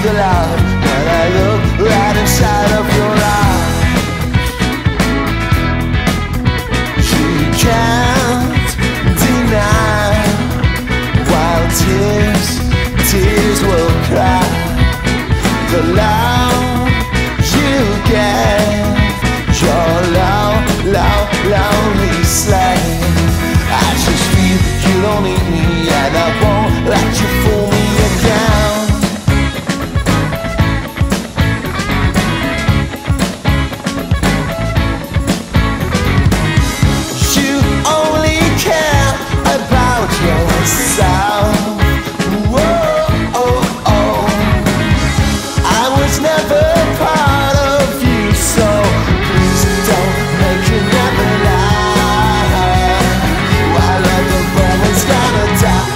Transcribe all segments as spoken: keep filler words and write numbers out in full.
aloud when I look right inside of your eyes. You can't deny while tears, tears will cry. The love you get, your loud, loud, lonely slave. I just feel you don't need me, and I won't let you fool me again. You only care about yourself. Whoa, oh, oh. I was never part of you, so please don't make it never lie. While every moment's gonna die.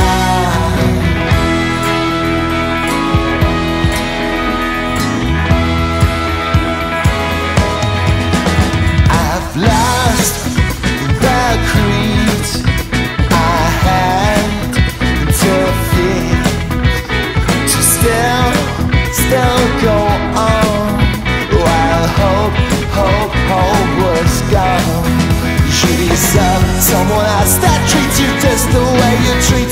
I've lost the creed I had to feed, to still, still go on, while hope, hope, hope was gone. You deserve someone else that treats you just the way you treat